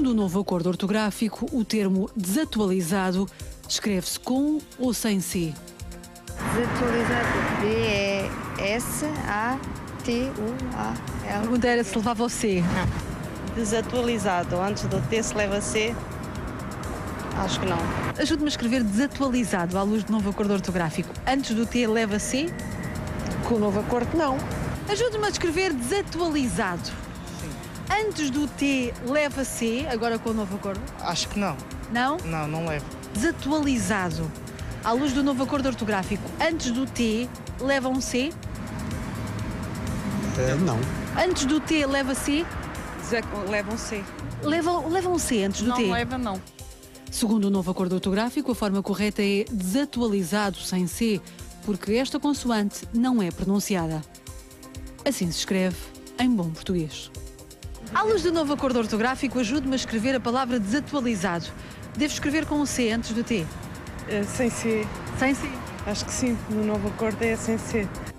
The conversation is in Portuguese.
Segundo o novo acordo ortográfico, o termo desatualizado escreve-se com ou sem C? Desatualizado. A B-E-S-A-T-U-A-L. pergunta era se levava o C. Desatualizado. Antes do T se leva C? Acho que não. Ajude-me a escrever desatualizado à luz do novo acordo ortográfico. Antes do T leva C? Com o novo acordo, não. Ajude-me a escrever desatualizado. Sim. Antes do T leva C, agora com o novo acordo? Acho que não. Não? Não, não levo. Desatualizado. À luz do novo acordo ortográfico, antes do T leva um C? Não. Antes do T leva C? Levam C. Leva um C antes do T? Não leva, não. Segundo o novo acordo ortográfico, a forma correta é desatualizado sem C, porque esta consoante não é pronunciada. Assim se escreve em bom português. À luz do novo acordo ortográfico, ajude-me a escrever a palavra desatualizado. Devo escrever com um C antes do T? Sem C. Sem C. Acho que sim. No novo acordo é sem C.